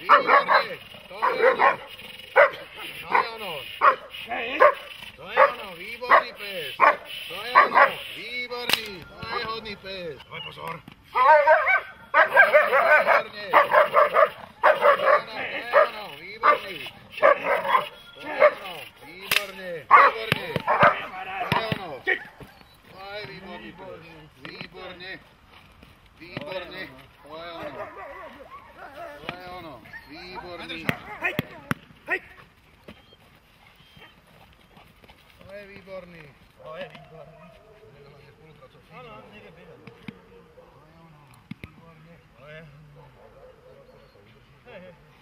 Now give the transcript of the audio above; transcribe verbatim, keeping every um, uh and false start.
Výborně, to je ono. To je ono. To je ono, výborný pes. To je ono, výborný, to je hodný pes. Daj pozor. Výborně. To je ono, to je ono, výborný. To je ono, výborně, výborně. To je ono. To je výborný pes. Výborně. Výborně, to je ono. To je ono, výborný. To je výborný. To je výborný. Ano, někde běhat. To je ono, výborně. To je. Hej, hej.